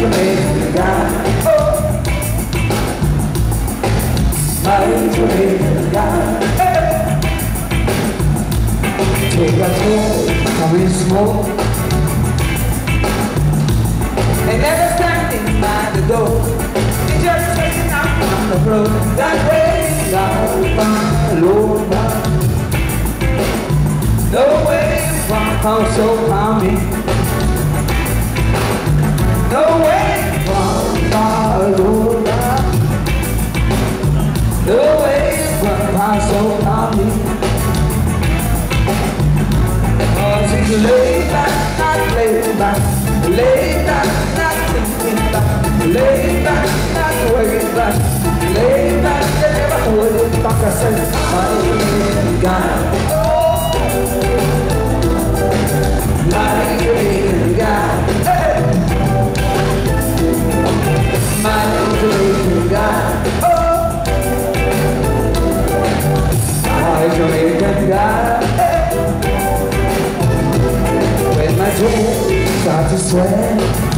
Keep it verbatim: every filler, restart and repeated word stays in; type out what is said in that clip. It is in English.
Jamaican guy. Oh, my Jamaican guy. Take a tour, come and smoke. They never standing by the door. They just chasing out on the road. That way, down by the Lord. No way from house so calming. No way from Barcelona. No way from house so calming. Cause it's laid back, not laid back. Laid back, not thinking back. Laid back, not way back. Laid back, they never hold it back. I said, my God. My Jamaican guy, hey. My Jamaican guy, oh. My Jamaican guy, hey. When my soul starts to sweat,